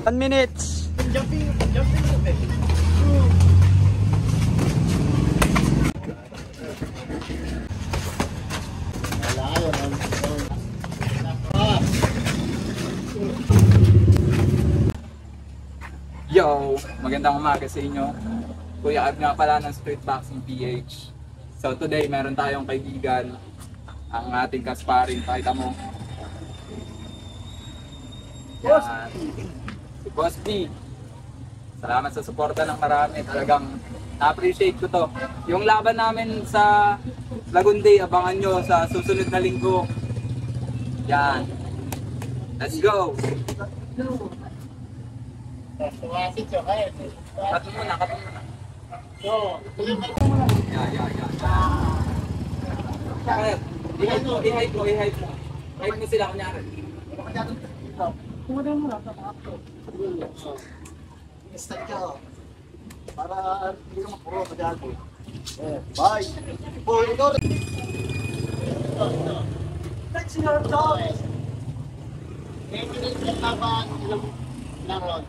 1 minute. Jumping a bit. Yo! Magandang umaga sa inyo. Kuya Ab nga pala ng Street Boxing PH. So today meron tayong kaibigan, ang ating kasparing. Pakita mo. Yan. Si Boss B. Salamat sa suporta ng marami. Talagang na-appreciate ko to. Yung laban namin sa Lagundi, abangan nyo sa susunod na linggo. Yan. Let's go! Kato muna. Yeah. I-hype mo. Hype mo sila kunyari. Kumain mo lang sa mga to. Start ka. Para hindi ka mapuro masyado. Bye! Boy, ikaw rin! Let's see your toys! Ilang rounds?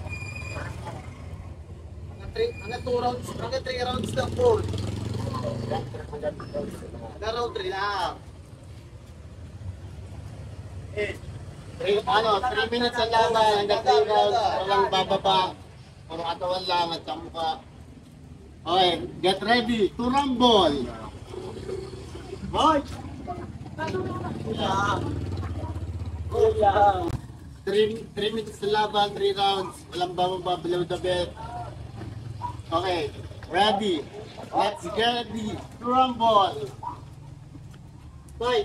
Hanggang 2 rounds, hanggang 3 rounds na po. Hanggang round 3 lang. 3 minutes ang laban, hanggang 3 rounds, walang bababa. Puro katawan lang at sa mukha. Okay, get ready to rumble. Hoy! 3 minutes na laban, 3 rounds, walang bababa below the belt. Okay, ready. Let's get ready to rumble. Fight.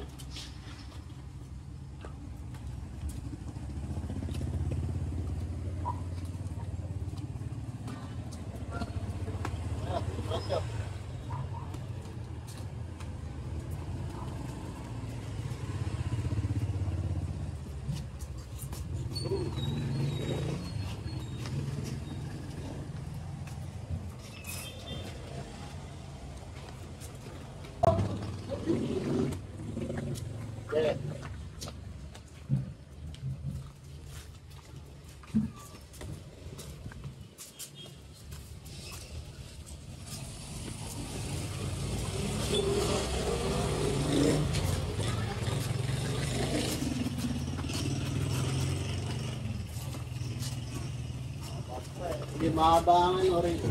Hindi mahabangan o rin.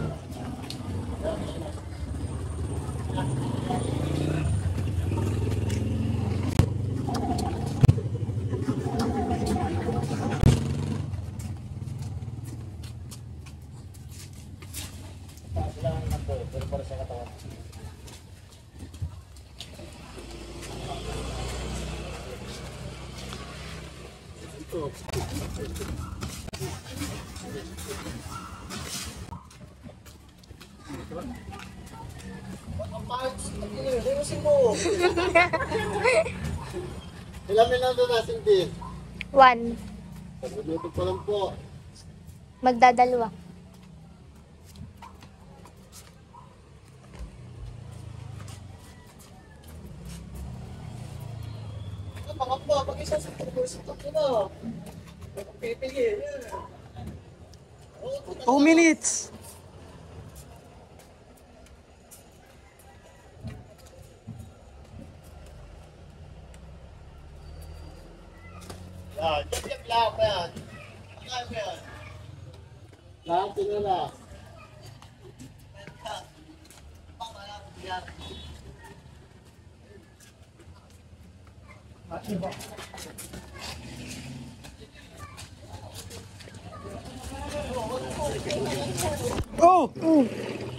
Ilang minuto na, Cindy? 1. 1 minuto pa lang po. Magdadalawa. Mga po, pag-isa sa pag-usap ko na. Pipili. 2 minutes. Yan, yung lahat pa yan. Ano ba yan? Lahat sila na. Oh! Mm.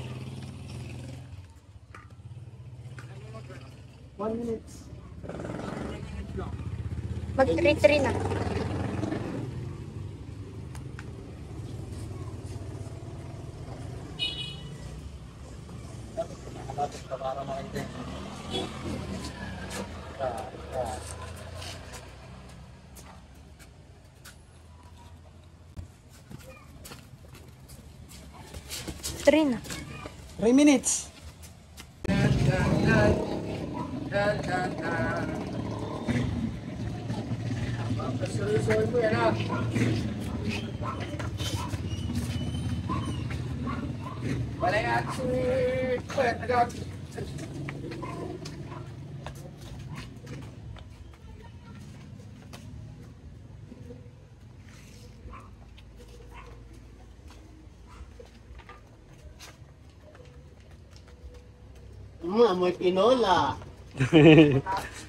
1 minute. Mag-3-3 na. Para makita. Three na. 3 minutes. Seryosohin mo yan ha. Amoy pinola. Ayan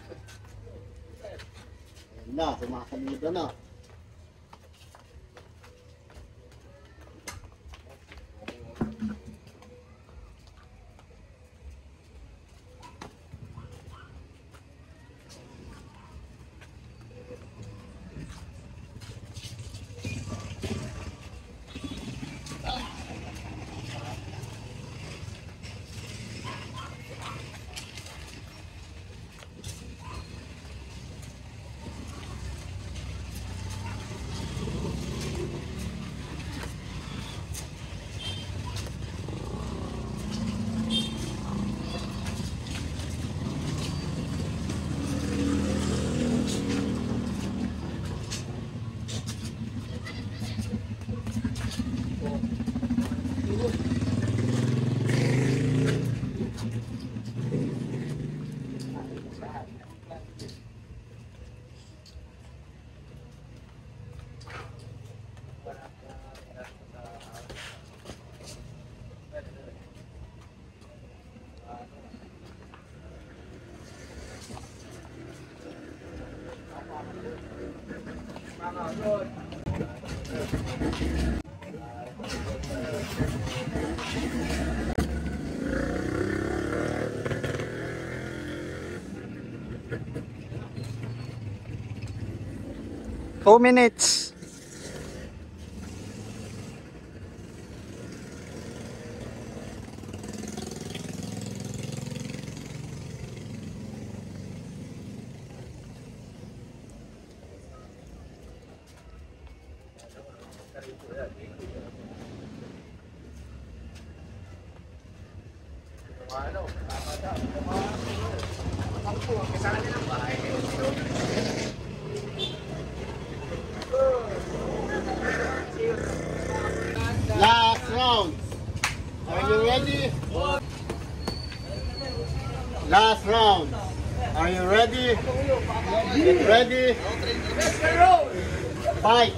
na, sumasalida na. Two minutes. Last round. Are you ready? Last round. Are you ready? Get ready. Fight.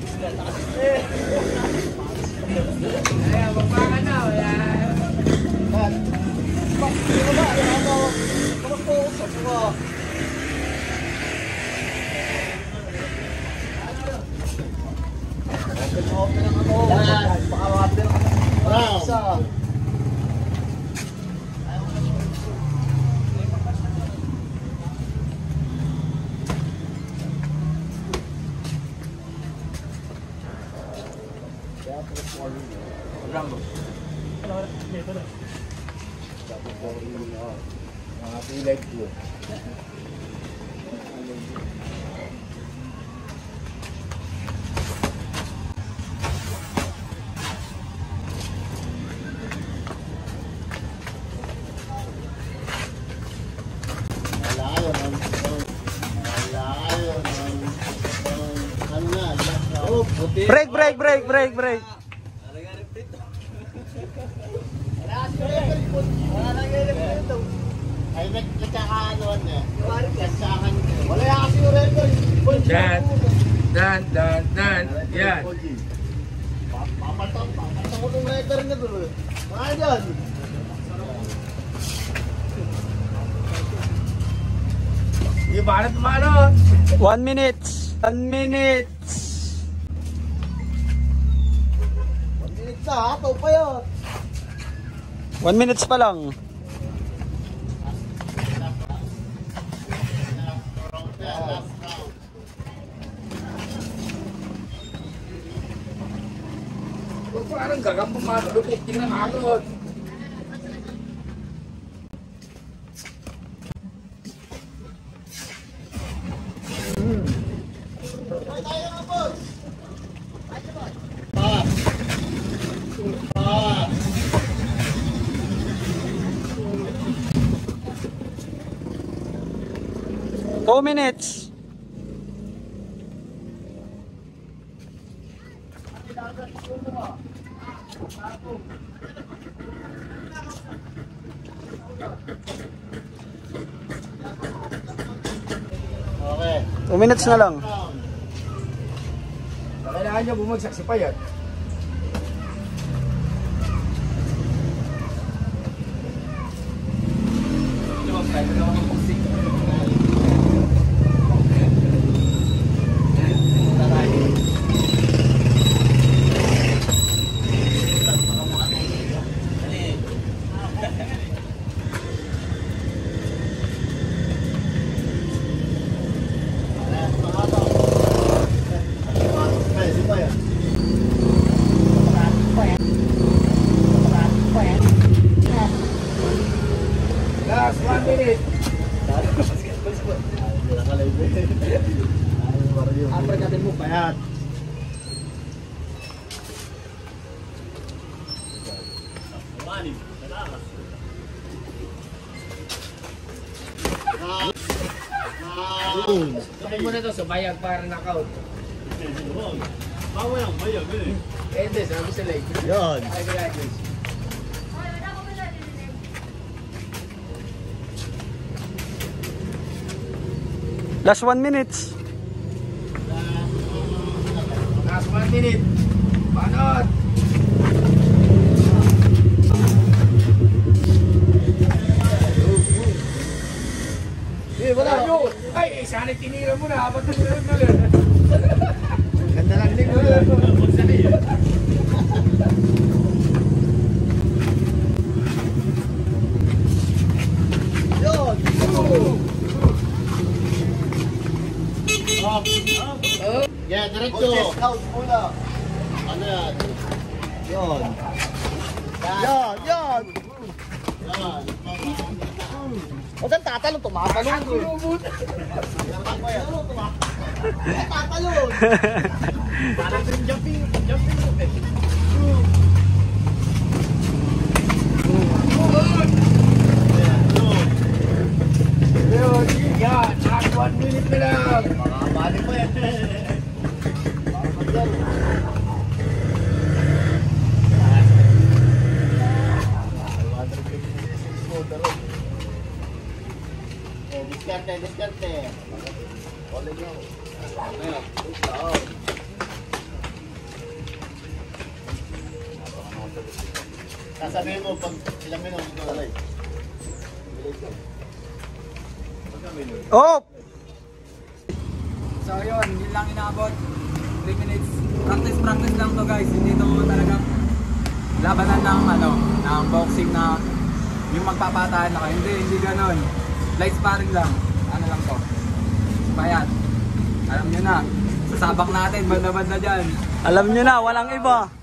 Round. Break, break, break, break, break. Ay, nagkakaanoan niya. Nagkakaanoan niya. Wala yan kasi yung referee. Dan. Yan. Papatang ko itong referee niya doon. Mga dyan. Yung banat paano? 1 minute. 1 minute. 1 minute sa hataw pa yun. 1 minutes pa lang. Parang gagang pumadulog. Tingnan agad. Two minutes. Okay. 2 minutes na lang. Kailangan nyo bumagsak si Payat. Last 1 minute. Apre natin mo Bayat. Sabi mo na to, subayag para knockout. Bawal ang bayag eh. Hindi, sabi sa leg. Yan. Ay, kaya guys. Last 1 minutes. Last 1 minute. Panot! Eh, wala. Ay, sana tinira mo na. Apat na sunod na lang. Ganda lang din ko. Yun. Yeah, diretso. Ano yan? Yun. Yan, yan. Yan. Huwag kang tatalon, tumatalon. Tatalon. Parang jumping rope eh. Yan, last 1 minute na lang. Makakabalik mo yan. Diskarte. Sasabihin mo pag ilang minuto ito alay. Oh! So yun, yun lang inaabot. 3 minutes. Practice lang to guys. Hindi to talagang labanan ng ng boxing na yung magpapatahan na kayo. Hindi ganon. Light sparring lang. Ano lang to. Bayat. Alam nyo na. Sasabak natin, banda-banda dyan. Alam nyo na, walang iba.